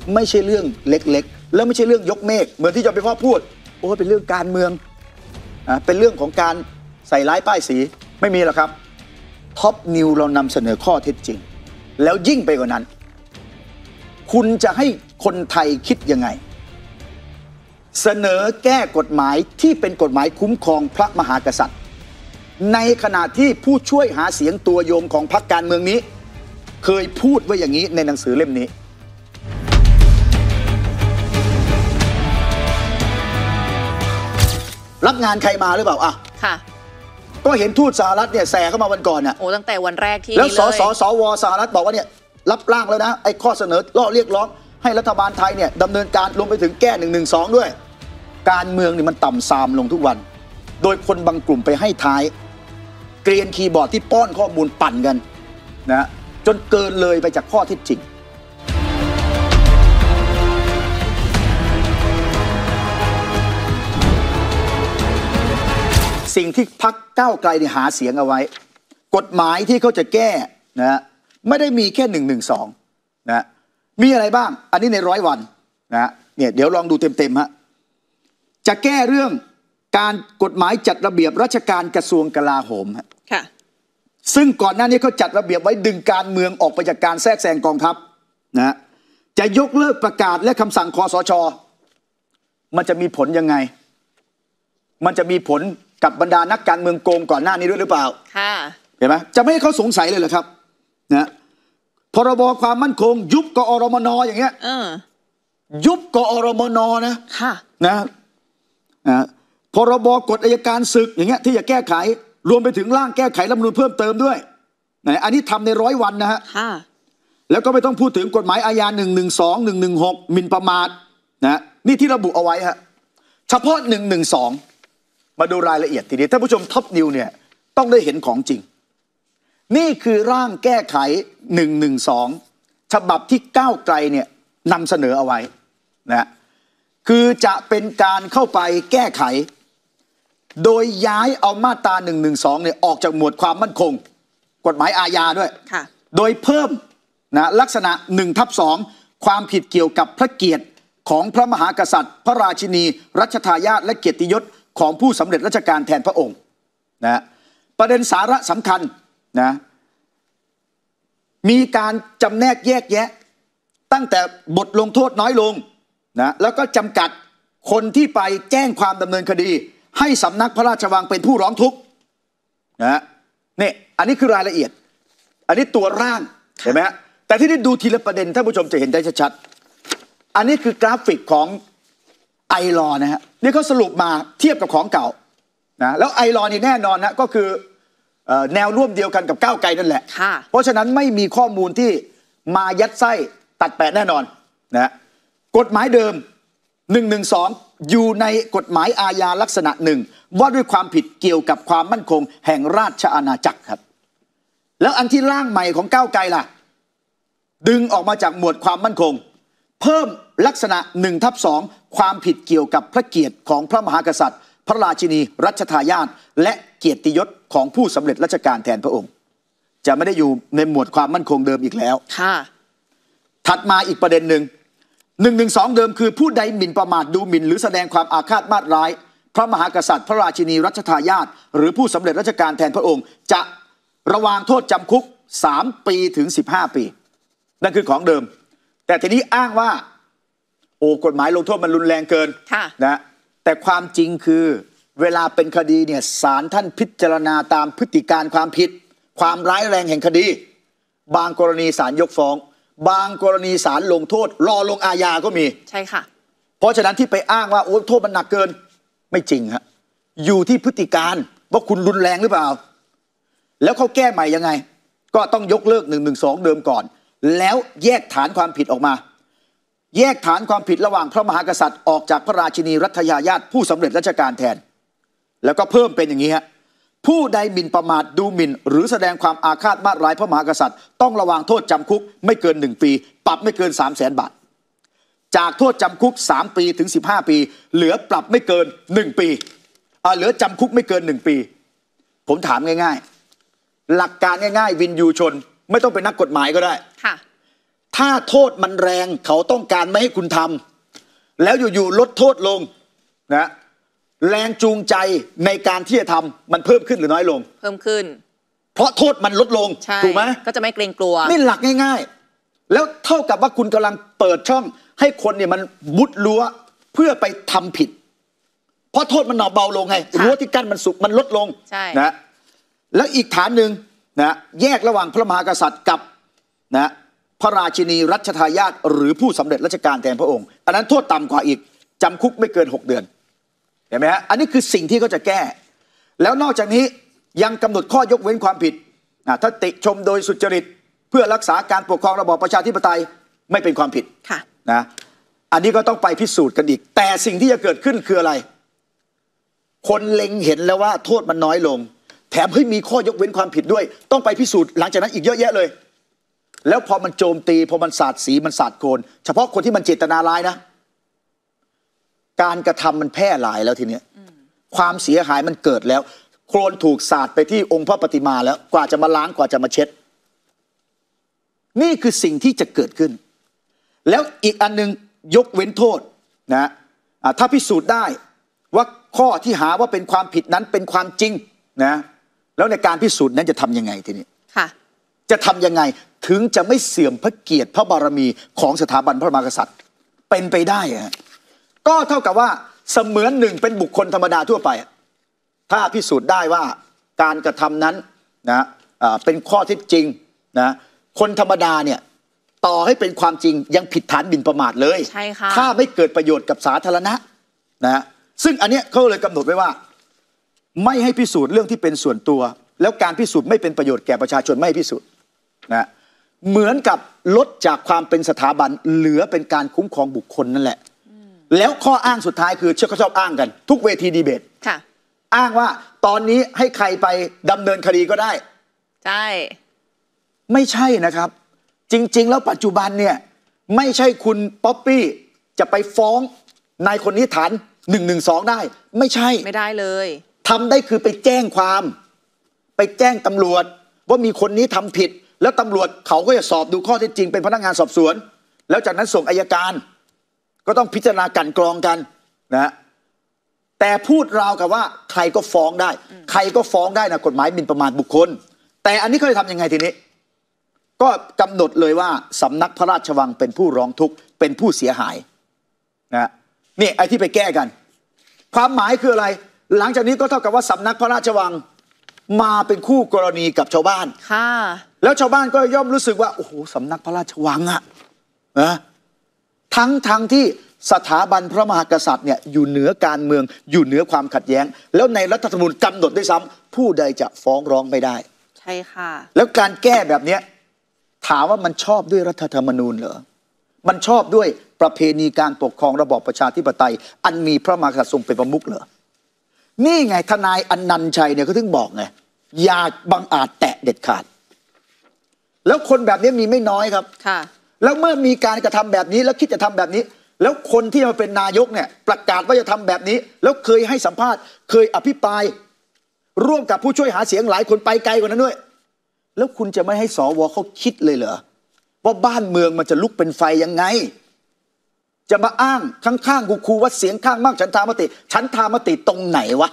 ไม่ใช่เรื่องเล็กๆแล้วไม่ใช่เรื่องยกเมฆเหมือนที่จอมพลพูดโอ้เป็นเรื่องการเมืองเป็นเรื่องของการใส่ร้ายป้ายสีไม่มีหรอกครับท็อปนิวเรานำเสนอข้อเท็จจริงแล้วยิ่งไปกว่านั้นคุณจะให้คนไทยคิดยังไงเสนอแก้กฎหมายที่เป็นกฎหมายคุ้มครองพระมหากษัตริย์ในขณะที่ผู้ช่วยหาเสียงตัวยงของพรรคการเมืองนี้เคยพูดไว้อย่างนี้ในหนังสือเล่มนี้รับงานใครมาหรือเปล่าค่ะก็เห็นทูตสหรัฐเนี่ยแซเข้ามาวันก่อนน่ะโอ้ตั้งแต่วันแรกที่แล้วสวสหรัฐบอกว่าเนี่ยรับร่างแล้วนะไอ้ข้อเสนอเรียกร้องให้รัฐบาลไทยเนี่ยดำเนินการรวมไปถึงแก้112ด้วยการเมืองนี่มันต่ำทรามลงทุกวันโดยคนบางกลุ่มไปให้ท้ายเกรียนคีย์บอร์ดที่ป้อนข้อมูลปั่นกันนะจนเกินเลยไปจากข้อเท็จจริงสิ่งที่พรรคก้าวไกลหาเสียงเอาไว้กฎหมายที่เขาจะแก้นะไม่ได้มีแค่112นะมีอะไรบ้างอันนี้ใน100 วันนะเนี่ยเดี๋ยวลองดูเต็มฮะจะแก้เรื่องการกฎหมายจัดระเบียบราชการกระทรวงกลาโหมค่ะซึ่งก่อนหน้านี้เขาจัดระเบียบไว้ดึงการเมืองออกไปจากการแทรกแซงกองทัพนะจะยกเลิกประกาศและคำสั่งคสช.มันจะมีผลยังไงมันจะมีผลกับบรรดานักการเมืองโกงก่อนหน้านี้ด้วยหรือเปล่าค่ะเห็นไหมจะไม่ให้เขาสงสัยเลยเหรอครับนะพรบความมั่นคงยุบกอรมนอย่างเงี้ยยุบกอรมนนะค่ะนะพรบกฎอัยการศึกอย่างเงี้ยที่จะแก้ไขรวมไปถึงร่างแก้ไขรัฐธรรมนูญเพิ่มเติมด้วยนะอันนี้ทำใน100 วันนะฮะแล้วก็ไม่ต้องพูดถึงกฎหมายอาญา112 116หมิ่นประมาทนะนี่ที่ระบุเอาไว้ฮะเฉพาะ112มาดูรายละเอียดทีนี้ท่านผู้ชมท็อปนิวเนี่ยต้องได้เห็นของจริงนี่คือร่างแก้ไข112ฉบับที่ก้าวไกลเนี่ยนำเสนอเอาไว้นะคือจะเป็นการเข้าไปแก้ไขโดยย้ายเอามาตรา112เนี่ยออกจากหมวดความมั่นคงกฎหมายอาญาด้วยโดยเพิ่มนะลักษณะ1/2ความผิดเกี่ยวกับพระเกียรติของพระมหากษัตริย์พระราชินีรัชทายาทและเกียรติยศของผู้สำเร็จราชการแทนพระองค์นะประเด็นสาระสำคัญนะมีการจำแนกแยกแยะตั้งแต่บทลงโทษน้อยลงนะแล้วก็จำกัดคนที่ไปแจ้งความดำเนินคดีให้สำนักพระราชวังเป็นผู้ร้องทุกข์นะนี่อันนี้คือรายละเอียดอันนี้ตัวร่างเห็นไหมฮะแต่ที่ได้ดูทีละประเด็นท่านผู้ชมจะเห็นได้ชัดๆอันนี้คือกราฟิกของไอลอนะฮะนี่เขาสรุปมาเทียบกับของเก่านะแล้วไอลอนี่แน่นอนนะก็คือแนวร่วมเดียวกันกับก้าวไกลนั่นแหละเพราะฉะนั้นไม่มีข้อมูลที่มายัดไส้ตัดแปะแน่นอนนะกฎหมายเดิม112อยู่ในกฎหมายอาญาลักษณะหนึ่งว่าด้วยความผิดเกี่ยวกับความมั่นคงแห่งราชอาณาจักรครับแล้วอันที่ร่างใหม่ของก้าวไกลล่ะดึงออกมาจากหมวดความมั่นคงเพิ่มลักษณะ1/2ความผิดเกี่ยวกับพระเกียรติของพระมหากษัตริย์พระราชินีรัชทายาทและเกียรติยศของผู้สำเร็จราชการแทนพระองค์จะไม่ได้อยู่ในหมวดความมั่นคงเดิมอีกแล้วค่ะถัดมาอีกประเด็นหนึ่ง112เดิมคือผู้ใดหมิ่นประมาทดูหมิ่นหรือแสดงความอาฆาตมาตร้ายพระมหากษัตริย์พระราชินีรัชทายาทหรือผู้สำเร็จราชการแทนพระองค์จะระวางโทษจำคุก3 ปีถึง15 ปีนั่นคือของเดิมแต่ทีนี้อ้างว่าโอ้กฎหมายลงโทษมันรุนแรงเกินนะแต่ความจริงคือเวลาเป็นคดีเนี่ยศาลท่านพิจารณาตามพฤติการความผิดความร้ายแรงแห่งคดีบางกรณีศาลยกฟ้องบางกรณีศาลลงโทษรอลงอาญาก็มีใช่ค่ะเพราะฉะนั้นที่ไปอ้างว่าโอ้โทษมันหนักเกินไม่จริงฮะอยู่ที่พฤติการว่าคุณรุนแรงหรือเปล่าแล้วเขาแก้ใหม่ยังไงก็ต้องยกเลิก112เดิมก่อนแล้วแยกฐานความผิดออกมาแยกฐานความผิดระหว่างพระมหากษัตริย์ออกจากพระราชินีรัชทายาทผู้สำเร็จราชการแทนแล้วก็เพิ่มเป็นอย่างนี้ฮะผู้ใดหมิ่นประมาทดูหมิ่นหรือแสดงความอาฆาตมาตร้ายพระมหากษัตริย์ต้องระวางโทษจำคุกไม่เกิน1 ปีปรับไม่เกิน300,000 บาทจากโทษจำคุก3 ปีถึง15 ปีเหลือปรับไม่เกิน1 ปีเหลือจำคุกไม่เกิน1 ปีผมถามง่ายๆหลักการง่ายๆวินยูชนไม่ต้องเป็นนักกฎหมายก็ได้ค่ะถ้าโทษมันแรงเขาต้องการไม่ให้คุณทำแล้วอยู่ๆลดโทษลงนะแรงจูงใจในการที่จะทำมันเพิ่มขึ้นหรือน้อยลงเพิ่มขึ้นเพราะโทษมันลดลงถูกไหมก็จะไม่เกรงกลัวนี่หลักง่ายๆแล้วเท่ากับว่าคุณกำลังเปิดช่องให้คนเนี่ยมันมุดรั้วเพื่อไปทำผิดเพราะโทษมันเบาลงไงรั้วที่กั้นมันสุกมันลดลงนะแล้วอีกฐานหนึ่งนะแยกระหว่างพระมหากษัตริย์กับนะพระราชินีรัชทายาทหรือผู้สำเร็จราชการแทนพระองค์อันนั้นโทษต่ำกว่าอีกจำคุกไม่เกิน6 เดือนเห็นไหมฮะอันนี้คือสิ่งที่เขาจะแก้แล้วนอกจากนี้ยังกำหนดข้อยกเว้นความผิดถ้าติชมโดยสุจริตเพื่อรักษาการปกครองระบอบประชาธิปไตยไม่เป็นความผิดนะอันนี้ก็ต้องไปพิสูจน์กันอีกแต่สิ่งที่จะเกิดขึ้นคืออะไรคนเล็งเห็นแล้วว่าโทษมันน้อยลงแถมมีข้อยกเว้นความผิดด้วยต้องไปพิสูจน์หลังจากนั้นอีกเยอะแยะเลยแล้วพอมันโจมตีพอมันสาดสีมันสาดโคลนเฉพาะคนที่มันเจตนาร้ายนะการกระทำมันแพร่หลายแล้วทีนี้ความเสียหายมันเกิดแล้วโคลนถูกสาดไปที่องค์พระปฏิมาแล้วกว่าจะมาล้างกว่าจะมาเช็ดนี่คือสิ่งที่จะเกิดขึ้นแล้วอีกอันนึงยกเว้นโทษนะถ้าพิสูจน์ได้ว่าข้อที่หาว่าเป็นความผิดนั้นเป็นความจริงนะแล้วในการพิสูจน์นั้นจะทำยังไงทีนี้จะทำยังไงถึงจะไม่เสื่อมพระเกียรติพระบารมีของสถาบันพระมหากษัตริย์เป็นไปได้ก็เท่ากับว่าเสมือนหนึ่งเป็นบุคคลธรรมดาทั่วไปถ้าพิสูจน์ได้ว่าการกระทำนั้นนะเป็นข้อเท็จจริงนะคนธรรมดาเนี่ยต่อให้เป็นความจริงยังผิดฐานหมิ่นประมาทเลยใช่ค่ะถ้าไม่เกิดประโยชน์กับสาธารณะนะซึ่งอันเนี้ยเขาเลยกำหนดไว้ว่าไม่ให้พิสูจน์เรื่องที่เป็นส่วนตัวแล้วการพิสูจน์ไม่เป็นประโยชน์แก่ประชาชนไม่ให้พิสูจน์นะเหมือนกับลดจากความเป็นสถาบันเหลือเป็นการคุ้มครองบุคคลนั่นแหละแล้วข้ออ้างสุดท้ายคือเขาชอบอ้างกันทุกเวทีดีเบตอ้างว่าตอนนี้ให้ใครไปดำเนินคดีก็ได้ใช่ไม่ใช่นะครับจริงๆแล้วปัจจุบันเนี่ยไม่ใช่คุณป๊อปปี้จะไปฟ้องนายคนนี้ฐาน112ได้ไม่ใช่ไม่ได้เลยทำได้คือไปแจ้งความไปแจ้งตำรวจว่ามีคนนี้ทำผิดแล้วตำรวจเขาก็จะสอบดูข้อเท็จจริงเป็นพนักงานสอบสวนแล้วจากนั้นส่งอัยการก็ต้องพิจารณากันกรองกันนะแต่พูดราวกับว่าใครก็ฟ้องได้ใครก็ฟ้องได้นะกฎหมายหมิ่นประมาทบุคคลแต่อันนี้เขาจะทำยังไงทีนี้ก็กำหนดเลยว่าสำนักพระราชวังเป็นผู้ร้องทุกข์เป็นผู้เสียหายนะนี่ไอ้ที่ไปแก้กันความหมายคืออะไรหลังจากนี้ก็เท่ากับว่าสำนักพระราชวังมาเป็นคู่กรณีกับชาวบ้านค่ะแล้วชาวบ้านก็ย่อมรู้สึกว่าโอ้โหสำนักพระราชวังอะนะทั้งที่สถาบันพระมหากษัตริย์เนี่ยอยู่เหนือการเมืองอยู่เหนือความขัดแย้งแล้วในรัฐธรรมนูญกำหนดด้วยซ้ำผู้ใดจะฟ้องร้องไม่ได้ใช่ค่ะแล้วการแก้แบบนี้ถามว่ามันชอบด้วยรัฐธรรมนูญเหรอมันชอบด้วยประเพณีการปกครองระบอบประชาธิปไตยอันมีพระมหากษัตริย์ทรงเป็นประมุขเหรอนี่ไงทนายอนันต์ชัยเนี่ยเขาถึงบอกไงอย่าบังอาจแตะเด็ดขาดแล้วคนแบบนี้มีไม่น้อยครับค่ะแล้วเมื่อมีการกระทำแบบนี้แล้วคิดจะทำแบบนี้แล้วคนที่มาเป็นนายกเนี่ยประกาศว่าจะทำแบบนี้แล้วเคยให้สัมภาษณ์เคยอภิปรายร่วมกับผู้ช่วยหาเสียงหลายคนไปไกลกว่านั้นด้วยแล้วคุณจะไม่ให้สวเขาคิดเลยเหรอว่าบ้านเมืองมันจะลุกเป็นไฟยังไงจะมาอ้างข้างๆกูว่าเสียงข้างมากฉันทามติตรงไหนวะ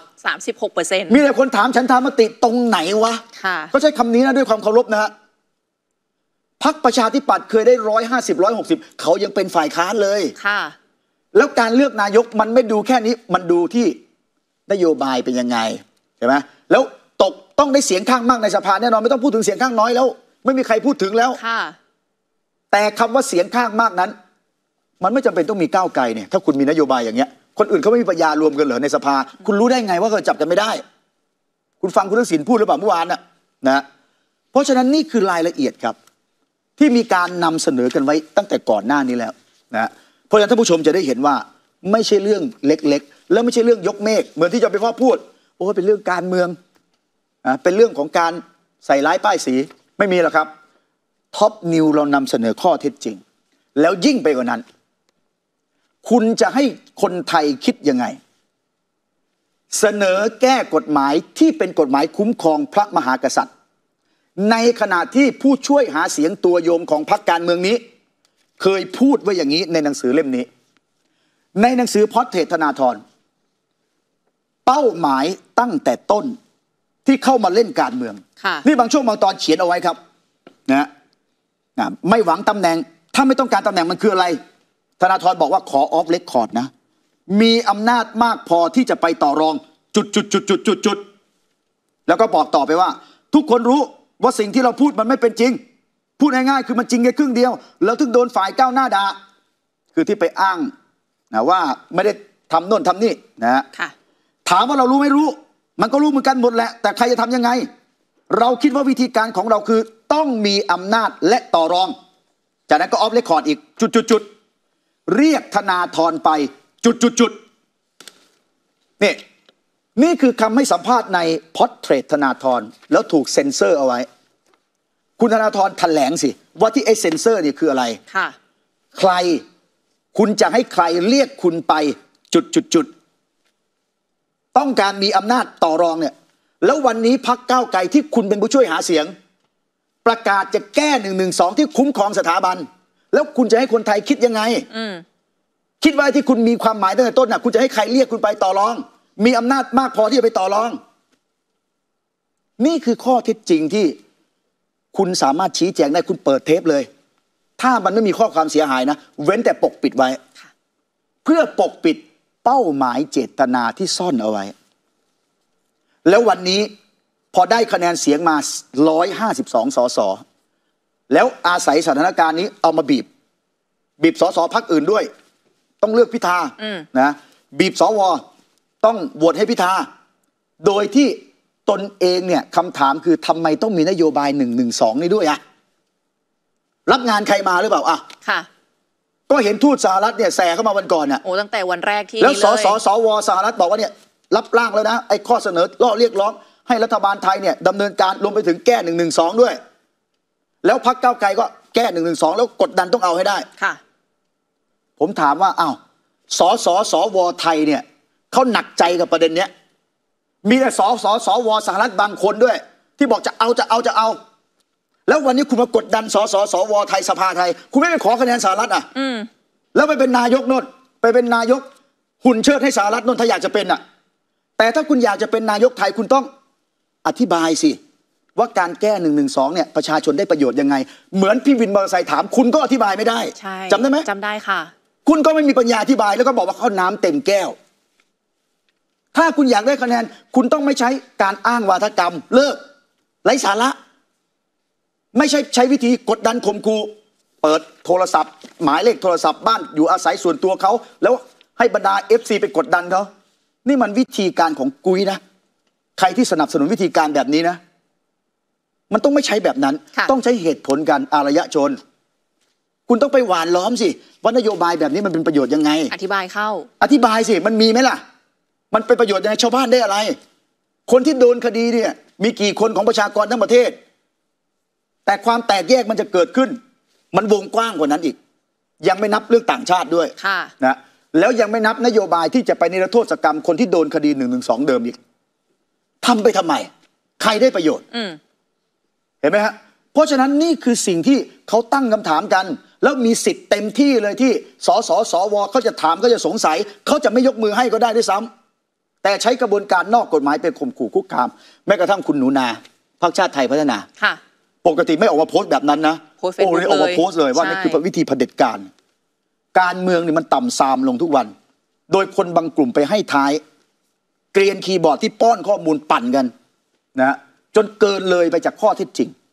36% มีแต่คนถามฉันทามติตรงไหนวะก็ใช้คำนี้นะด้วยความเคารพนะฮะพรรคประชาธิปัตย์เคยได้150-160เขายังเป็นฝ่ายค้านเลยค่ะแล้วการเลือกนายกมันไม่ดูแค่นี้มันดูที่นโยบายเป็นยังไงใช่ไหมแล้วต้องได้เสียงข้างมากในสภาแน่นอนไม่ต้องพูดถึงเสียงข้างน้อยแล้วไม่มีใครพูดถึงแล้วค่ะแต่คำว่าเสียงข้างมากนั้นมันไม่จำเป็นต้องมีก้าวไกลเนี่ยถ้าคุณมีนโยบายอย่างเงี้ยคนอื่นเขาไม่มีปัญญารวมกันเหรอในสภาคุณรู้ได้ไงว่าเขาจับกันไม่ได้คุณฟังคุณทักษิณพูดหรือเปล่าเมื่อวานน่ะนะเพราะฉะนั้นนี่คือรายละเอียดครับที่มีการนำเสนอกันไว้ตั้งแต่ก่อนหน้านี้แล้วนะเพราะฉะนั้นท่านผู้ชมจะได้เห็นว่าไม่ใช่เรื่องเล็กๆแล้วไม่ใช่เรื่องยกเมฆเหมือนที่จอมพลพูดโอ้เป็นเรื่องการเมืองเป็นเรื่องของการใส่ร้ายป้ายสีไม่มีหรอกครับท็อปนิวเรานำเสนอข้อเท็จจริงแล้วยิ่งไปกว่านั้นคุณจะให้คนไทยคิดยังไงเสนอแก้กฎหมายที่เป็นกฎหมายคุ้มครองพระมหากษัตริย์ในขณะที่ผู้ช่วยหาเสียงตัวโยงของพรรคการเมืองนี้เคยพูดไว้อย่างนี้ในหนังสือเล่มนี้ ในหนังสือพอร์เทรตธนาธรเป้าหมายตั้งแต่ต้นที่เข้ามาเล่นการเมืองนี่บางช่วงบางตอนเขียนเอาไว้ครับนะไม่หวังตำแหน่งถ้าไม่ต้องการตำแหน่งมันคืออะไรธนาธรบอกว่าขอออฟเรคคอร์ดนะมีอำนาจมากพอที่จะไปต่อรองจุดแล้วก็บอกต่อไปว่าทุกคนรู้ว่าสิ่งที่เราพูดมันไม่เป็นจริงพูดง่ายๆคือมันจริงแค่ครึ่งเดียวแล้วถึงโดนฝ่ายก้าวหน้าด่าคือที่ไปอ้างนะว่าไม่ได้ทำโน่นทำนี่นะถามว่าเรารู้ไม่รู้มันก็รู้เหมือนกันหมดแหละแต่ใครจะทำยังไงเราคิดว่าวิธีการของเราคือต้องมีอำนาจและต่อรองจากนั้นก็ออฟเรคคอร์ดอีกจุดเรียกธนาธรไปจุดนี่คือคำให้สัมภาษณ์ในพอร์เทรตธนาธรแล้วถูกเซ็นเซอร์เอาไว้คุณธนาธรแถลงสิว่าที่ไอ้เซ็นเซอร์นี่คืออะไรใครคุณจะให้ใครเรียกคุณไปจุดต้องการมีอำนาจต่อรองเนี่ยแล้ววันนี้พรรคก้าวไกลที่คุณเป็นผู้ช่วยหาเสียงประกาศจะแก้112ที่คุ้มครองสถาบันแล้วคุณจะให้คนไทยคิดยังไงคิดว่าที่คุณมีความหมายตั้งแต่ต้นน่ะคุณจะให้ใครเรียกคุณไปต่อรองมีอำนาจมากพอที่จะไปต่อรองนี่คือข้อเท็จจริงที่คุณสามารถชี้แจงได้คุณเปิดเทปเลยถ้ามันไม่มีข้อความเสียหายนะเว้นแต่ปกปิดไว้เพื่อปกปิดเป้าหมายเจตนาที่ซ่อนเอาไว้แล้ววันนี้พอได้คะแนนเสียงมา152 สสแล้วอาศัยสถานการณ์นี้เอามาบีบสสพรรคอื่นด้วยต้องเลือกพิธานะบีบสวต้องโหวตให้พิธาโดยที่ตนเองเนี่ยคำถามคือทำไมต้องมีนโยบาย112นี่ด้วยอะรับงานใครมาหรือเปล่าอะค่ะก็เห็นทูตสหรัฐเนี่ยแส่เข้ามาวันก่อนน่ะโอ้ตั้งแต่วันแรกที่แล้วสวสหรัฐบอกว่าเนี่ยรับร่างแล้วนะไอ้ข้อเสนอเรียกร้องให้รัฐบาลไทยเนี่ยดำเนินการรวมไปถึงแก้112ด้วยแล้วพรรคก้าวไกลก็แก้112แล้วกดดันต้องเอาให้ได้ค่ะผมถามว่าอ้าวสวไทยเนี่ยเขาหนักใจกับประเด็นเนี้ยมีแต่สวสหรัฐบางคนด้วยที่บอกจะเอาแล้ววันนี้คุณมากดดันสวไทยสภาไทยคุณไม่ไปขอคะแนนสหรัฐอ่ะแล้วไปเป็นนายกโน่นไปเป็นนายกหุ่นเชิดให้สหรัฐโน่นถ้าอยากจะเป็นอ่ะแต่ถ้าคุณอยากจะเป็นนายกไทยคุณต้องอธิบายสิว่าการแก้112เนี่ยประชาชนได้ประโยชน์ยังไงเหมือนพี่วินมอเตอร์ไซค์ถามคุณก็อธิบายไม่ได้จำได้ไหมจำได้ค่ะคุณก็ไม่มีปัญญาอธิบายแล้วก็บอกว่าเขาน้ำเต็มแก้วถ้าคุณอยากได้คะแนนคุณต้องไม่ใช้การอ้างวาทกรรมเลิกไร้สาระไม่ใช่ใช้วิธีกดดันข่มขู่เปิดโทรศัพท์หมายเลขโทรศัพท์บ้านอยู่อาศัยส่วนตัวเขาแล้วให้บรรดา FC ไปกดดันเขานี่มันวิธีการของกุยนะใครที่สนับสนุนวิธีการแบบนี้นะมันต้องไม่ใช้แบบนั้นต้องใช้เหตุผลกันอารยชนคุณต้องไปหวานล้อมสิว่านโยบายแบบนี้มันเป็นประโยชน์ยังไงอธิบายเข้าอธิบายสิมันมีไหมล่ะมันเป็นประโยชน์ยังไงชาวบ้านได้อะไรคนที่โดนคดีเนี่ยมีกี่คนของประชากรทั้งประเทศแต่ความแตกแยกมันจะเกิดขึ้นมันวงกว้างกว่านั้นอีกยังไม่นับเรื่องต่างชาติด้วยนะแล้วยังไม่นับนโยบายที่จะไปนิรโทษกรรมคนที่โดนคดี112เดิมอีกทำไปทำไมใครได้ประโยชน์เห็นไหมฮะเพราะฉะนั้นนี่คือสิ่งที่เขาตั้งคำถามกันแล้วมีสิทธิ์เต็มที่เลยที่สวเขาจะถามเขาจะสงสัยเขาจะไม่ยกมือให้ก็ได้ด้วยซ้ำแต่ใช้กระบวนการนอกกฎหมายเป็นข่มขู่คุกคามแม้กระทั่งคุณหนูนาพรรคชาติไทยพัฒนาปกติไม่ออกมาโพสต์แบบนั้นนะโอ้ยออกมาโพสต์เลยว่านี่คือวิธีเผด็จการการเมืองนี่มันต่ำทรามลงทุกวันโดยคนบางกลุ่มไปให้ท้ายเกรียนคีย์บอร์ดที่ป้อนข้อมูลปั่นกันนะจนเกินเลยไปจากข้อเท็จจริง